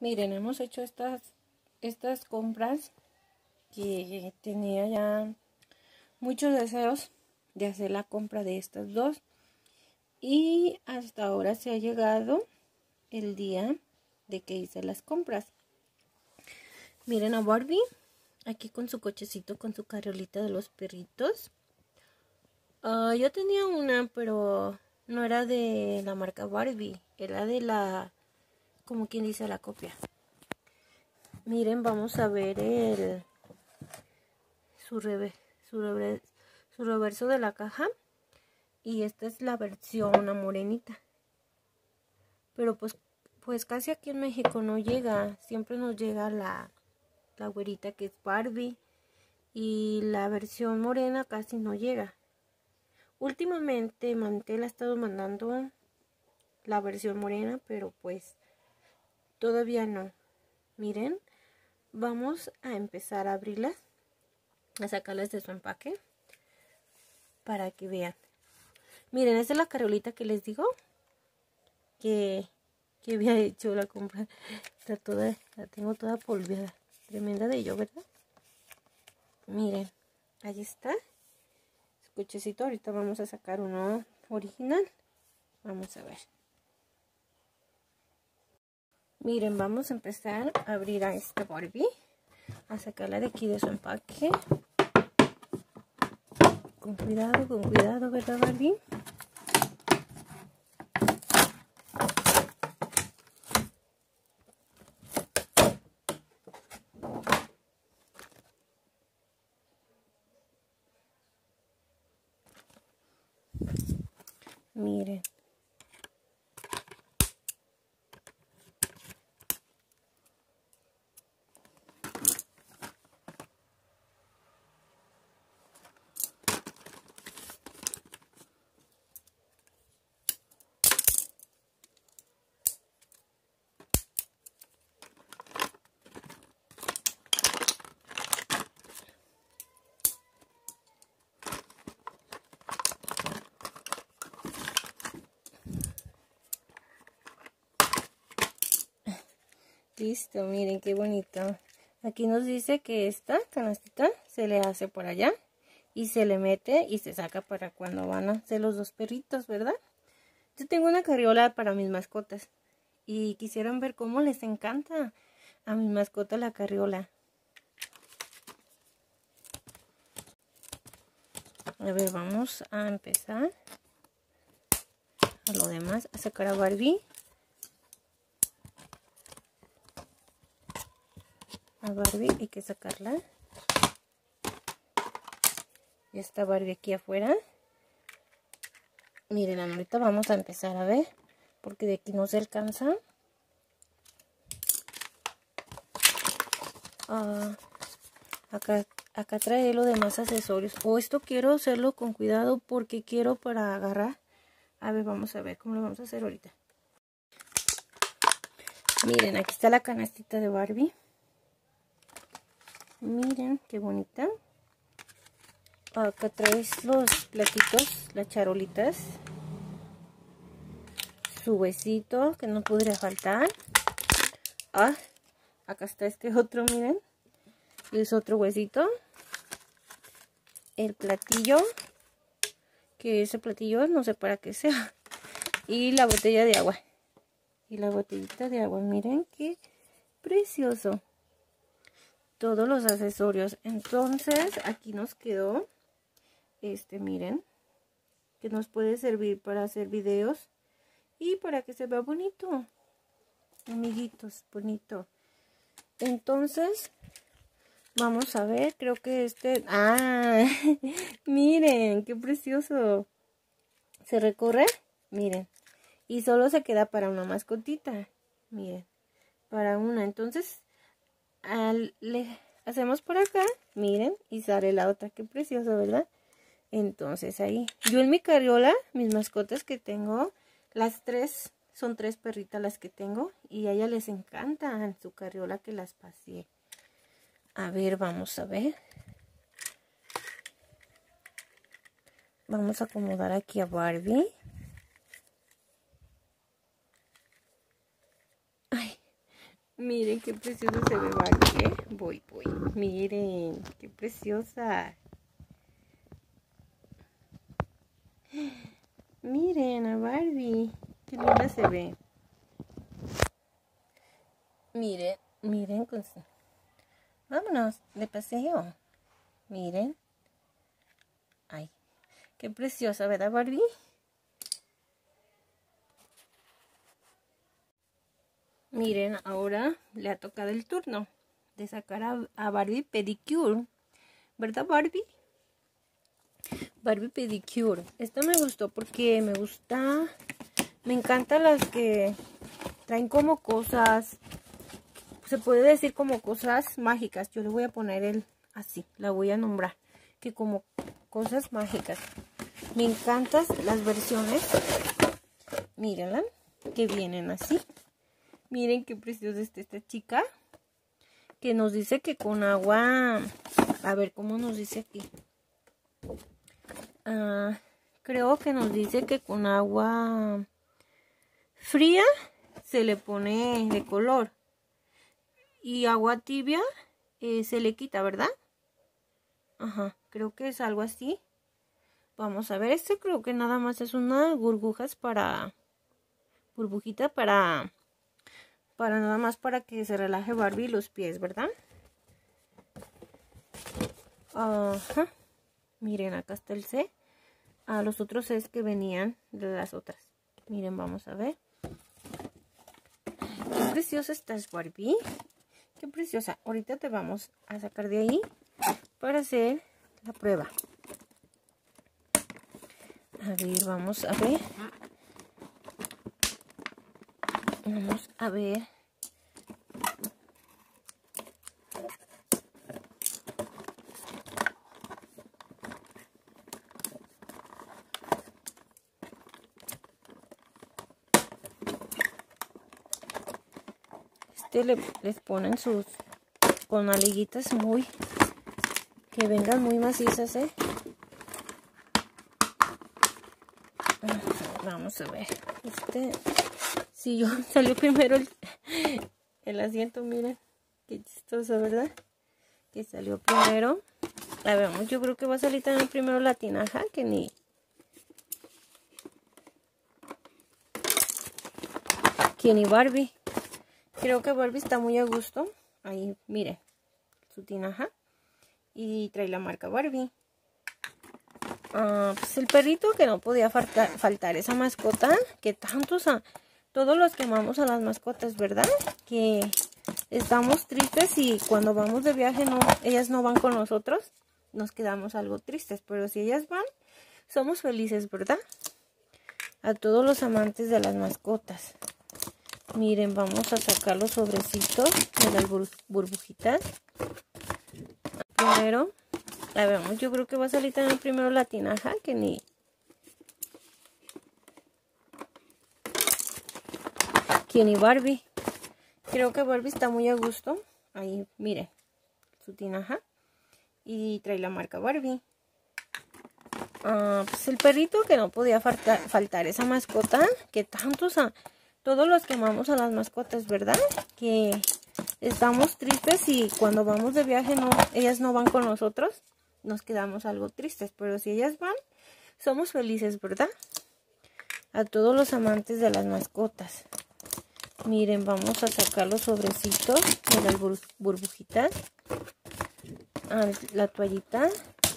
Miren, hemos hecho estas compras que tenía ya muchos deseos de hacer la compra de estas dos. Y hasta ahora se ha llegado el día de que hice las compras. Miren a Barbie, aquí con su cochecito, con su carriolita de los perritos. Yo tenía una, pero no era de la marca Barbie, era de la, como quien dice, la copia. Miren, vamos a ver su reverso de la caja. Y esta es la versión morenita. Pero pues casi aquí en México no llega. Siempre nos llega la güerita que es Barbie. Y la versión morena casi no llega. Últimamente Mantel ha estado mandando la versión morena, pero pues todavía no. Miren, vamos a empezar a abrirlas, a sacarlas de su empaque para que vean. Miren, esta es la carriolita que les digo que había hecho la compra. La tengo toda polveada. Tremenda de ello, ¿verdad? Miren, ahí está. Su cochecito. Ahorita vamos a sacar uno original. Vamos a ver. Miren, vamos a empezar a abrir a esta Barbie. A sacarla de aquí de su empaque. Con cuidado, ¿verdad, Barbie? Miren. Listo, miren qué bonito. Aquí nos dice que esta canastita se le hace por allá y se le mete y se saca para cuando van a hacer los dos perritos, ¿verdad? Yo tengo una carriola para mis mascotas y quisieran ver cómo les encanta a mis mascotas la carriola. A ver, vamos a empezar a lo demás, a sacar a Barbie. A Barbie hay que sacarla. Ya está Barbie aquí afuera. Miren, ahorita vamos a empezar a ver, porque de aquí no se alcanza. Acá trae los demás accesorios. Esto quiero hacerlo con cuidado porque quiero para agarrar. A ver, vamos a ver cómo lo vamos a hacer ahorita. Miren, aquí está la canastita de Barbie. Miren, qué bonita. Acá traes los platitos, las charolitas. Su huesito, que no podría faltar. Acá está este otro, miren. Y es otro huesito. El platillo. Que ese platillo no sé para qué sea. Y la botella de agua. Y la botellita de agua, miren qué precioso. Todos los accesorios. Entonces aquí nos quedó miren, que nos puede servir para hacer videos y para que se vea bonito, amiguitos, bonito. Entonces vamos a ver, creo que miren qué precioso, se recorre, miren, y solo se queda para una mascotita, miren, para una. Entonces le hacemos por acá, miren, y sale la otra. Qué precioso, ¿verdad? Entonces ahí, yo en mi carriola, mis mascotas que tengo, las tres, son 3 perritas las que tengo, y a ellas les encanta en su carriola que las paseé. A ver, vamos a ver. Vamos a acomodar aquí a Barbie. Miren qué preciosa se ve Barbie, ¿eh? Voy. Miren, qué preciosa. Miren a Barbie. Qué linda se ve. Miren. Vámonos de paseo. Miren. Ay, qué preciosa, ¿verdad, Barbie? Miren, ahora le ha tocado el turno de sacar a Barbie Pedicure. ¿Verdad, Barbie? Barbie Pedicure. Esta me gustó porque me encantan las que traen como cosas, se puede decir como cosas mágicas. Yo le voy a poner así, la voy a nombrar, que como cosas mágicas. Me encantan las versiones, mírenla, que vienen así. Miren qué preciosa está esta chica, que nos dice que con agua, a ver cómo nos dice aquí. Creo que nos dice que con agua fría se le pone de color y agua tibia se le quita, ¿verdad? Ajá, creo que es algo así. Vamos a ver, creo que nada más es unas burbujita para nada más para que se relaje Barbie los pies, ¿verdad? Ajá. Miren, acá está el C. Los otros es que venían de las otras. Miren, vamos a ver. Qué preciosa estás, Barbie. Qué preciosa. Ahorita te vamos a sacar de ahí para hacer la prueba. A ver, vamos a ver. Vamos a ver. Les ponen sus con aliguitas que vengan muy macizas, ¿eh? Vamos a ver. Si yo salió primero el asiento, miren. Qué chistoso, ¿verdad? Que salió primero. A ver, yo creo que va a salir también primero la tinaja, que ni Barbie. Creo que Barbie está muy a gusto. Ahí, miren, su tinaja. Y trae la marca Barbie. Pues el perrito, que no podía faltar esa mascota. Que todos los que amamos a las mascotas, ¿verdad? Que estamos tristes y cuando vamos de viaje ellas no van con nosotros. Nos quedamos algo tristes. Pero si ellas van, somos felices, ¿verdad? A todos los amantes de las mascotas. Miren, vamos a sacar los sobrecitos de las burbujitas. Primero, a ver, yo creo que va a salir también primero la tinaja, que ni Barbie. Creo que Barbie está muy a gusto. Ahí, miren, su tinaja. Y trae la marca Barbie. Pues el perrito, que no podía faltar esa mascota. Que todos los que amamos a las mascotas, ¿verdad? Que estamos tristes y cuando vamos de viaje ellas no van con nosotros. Nos quedamos algo tristes. Pero si ellas van, somos felices, ¿verdad? A todos los amantes de las mascotas. Miren, vamos a sacar los sobrecitos de las burbujitas. La toallita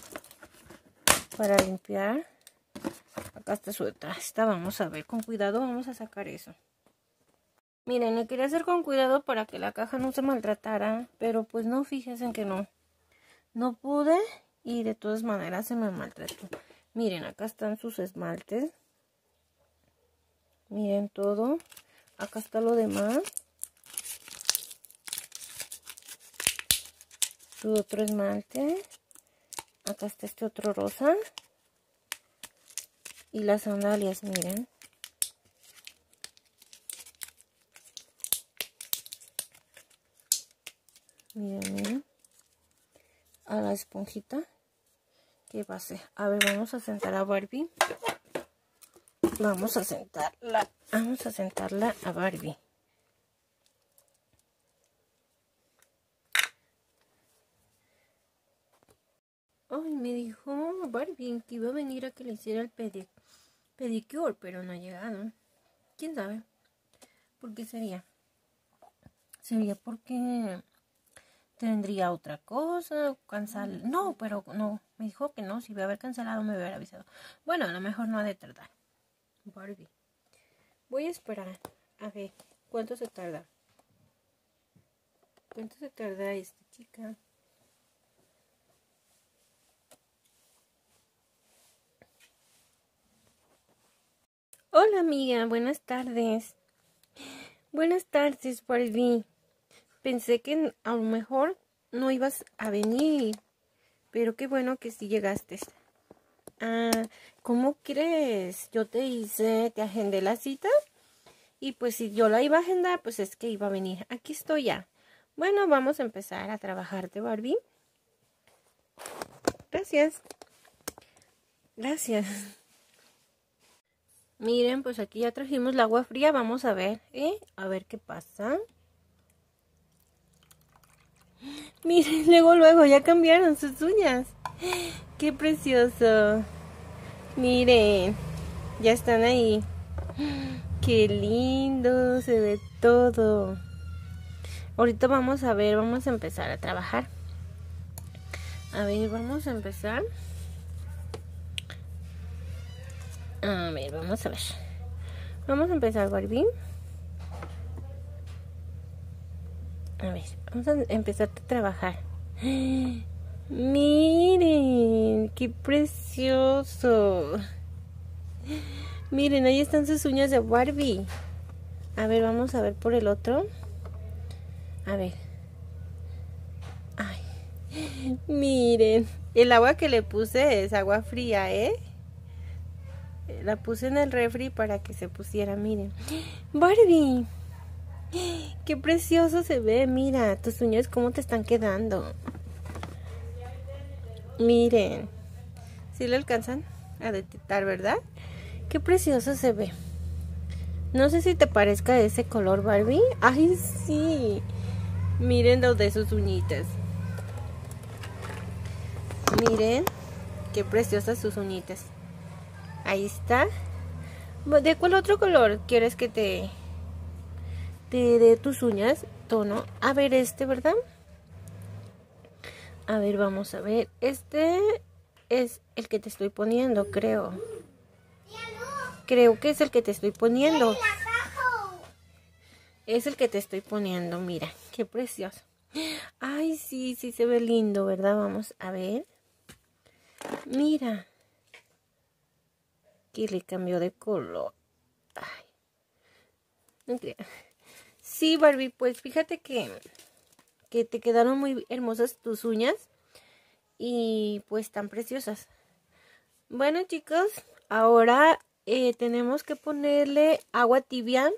para limpiar. Acá está su esta. Vamos a ver, con cuidado vamos a sacar eso. Miren, le quería hacer con cuidado para que la caja no se maltratara, pero pues no, fíjense que no pude y de todas maneras se me maltrató. Miren, acá están sus esmaltes. Miren todo. Acá está lo demás. Su otro esmalte. Acá está este otro rosa. Y las sandalias, miren. Miren. A la esponjita. ¿Qué va a hacer? A ver, vamos a sentar a Barbie. Vamos a sentarla a Barbie. Ay, me dijo Barbie que iba a venir a que le hiciera el pedicure, pero no ha llegado. ¿Quién sabe? ¿Por qué sería? Sería porque tendría otra cosa, No, pero no, me dijo que no, si iba a haber cancelado me hubiera avisado. Bueno, a lo mejor no ha de tardar. Barbie. Voy a esperar a ver cuánto se tarda. ¿Cuánto se tarda esta chica? Hola amiga, buenas tardes. Buenas tardes, Barbie. Pensé que a lo mejor no ibas a venir, pero qué bueno que sí llegaste. Ah, ¿cómo crees? Yo te agendé la cita y pues si yo la iba a agendar, pues es que iba a venir. Aquí estoy ya. Bueno, vamos a empezar a trabajar de Barbie. Gracias. Gracias. Miren, pues aquí ya trajimos el agua fría. Vamos a ver, a ver qué pasa. Miren, luego ya cambiaron sus uñas. ¡Qué precioso! Miren, ya están ahí. ¡Qué lindo! Se ve todo. Ahorita vamos a ver, vamos a empezar a trabajar. A ver, vamos a empezar. A ver, vamos a ver. Vamos a empezar, Barbie. A ver, vamos a empezar a trabajar. Miren, qué precioso. Miren, ahí están sus uñas de Barbie. A ver, vamos a ver por el otro. A ver. Ay. Miren, el agua que le puse es agua fría, La puse en el refri para que se pusiera, miren. Barbie. Qué precioso se ve, mira, tus uñas cómo te están quedando. Miren, ¿sí le alcanzan a detectar, verdad? Qué precioso se ve. No sé si te parezca ese color, Barbie. Ay, sí. Miren los de sus uñitas. Miren, qué preciosas sus uñitas. Ahí está. ¿De cuál otro color quieres que te dé tus uñas? Tono. A ver, ¿verdad? A ver, vamos a ver. Este es el que te estoy poniendo, creo. Creo que es el que te estoy poniendo. Es el que te estoy poniendo, mira. Qué precioso. Ay, sí se ve lindo, ¿verdad? Vamos a ver. Mira. Que le cambió de color. Ay. No creo. Sí, Barbie, pues fíjate que te quedaron muy hermosas tus uñas. Y pues tan preciosas. Bueno, chicos, ahora tenemos que ponerle agua tibia.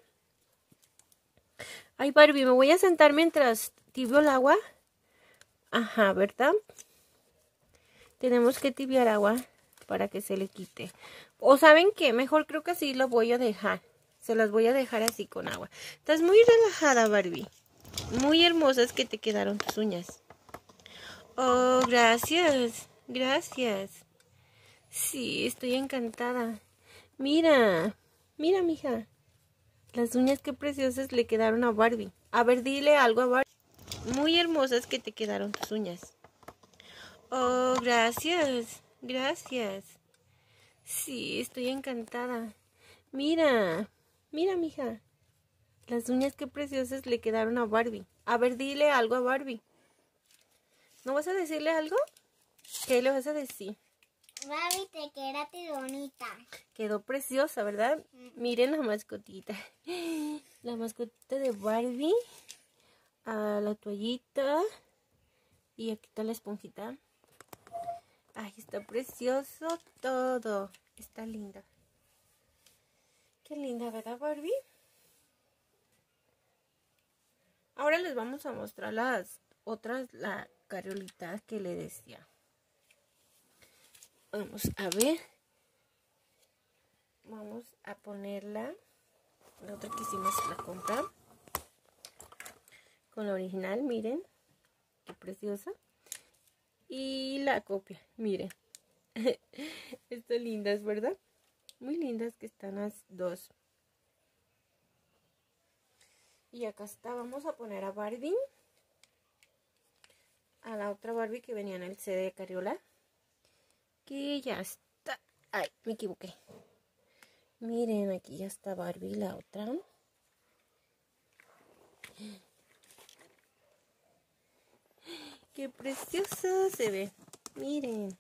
Ay, Barbie, me voy a sentar mientras tibio el agua. Ajá, ¿verdad? Tenemos que tibiar agua para que se le quite. O ¿saben qué? Mejor creo que así lo voy a dejar. Se las voy a dejar así con agua. Estás muy relajada, Barbie. Muy hermosas que te quedaron tus uñas. Oh, gracias. Gracias. Sí, estoy encantada. Mira, mija. Las uñas qué preciosas le quedaron a Barbie. A ver, dile algo a Barbie. Muy hermosas que te quedaron tus uñas. Oh, gracias. Gracias. Sí, estoy encantada. Mira, mija. Las uñas qué preciosas le quedaron a Barbie. A ver, dile algo a Barbie. ¿No vas a decirle algo? ¿Qué le vas a decir? Barbie, te quedaste bonita. Quedó preciosa, ¿verdad? Miren la mascotita. La mascotita de Barbie. A la toallita. Y aquí está la esponjita. Ay, está precioso todo. Está linda. Qué linda, ¿verdad, Barbie? Ahora les vamos a mostrar las otras, la carolita que le decía. Vamos a ver. Vamos a ponerla. La otra que hicimos la compra. Con la original, miren. Qué preciosa. y la copia. Miren. Están lindas, ¿verdad? Muy lindas que están las dos. Y acá está. Vamos a poner a Barbie. A la otra Barbie que venía en el CD de Cariola. Que ya está. Ay, me equivoqué. Miren, aquí ya está Barbie, la otra. Qué preciosa se ve. Miren.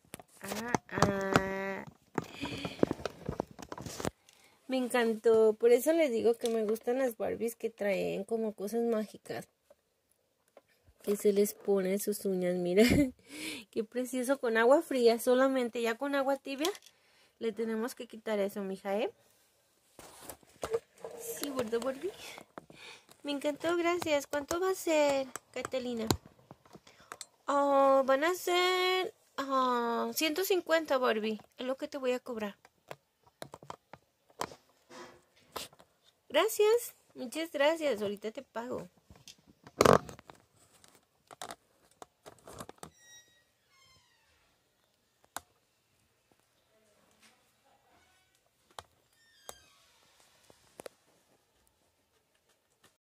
Me encantó. Por eso les digo que me gustan las Barbies que traen como cosas mágicas. Que se les pone sus uñas, mira. Qué precioso, con agua fría solamente. Ya con agua tibia le tenemos que quitar eso, mija, ¿eh? Sí, ¿verdad, Barbie? Me encantó, gracias. ¿Cuánto va a ser, Catalina? Oh, van a ser 150, Barbie. Es lo que te voy a cobrar. Gracias. Muchas gracias. Ahorita te pago.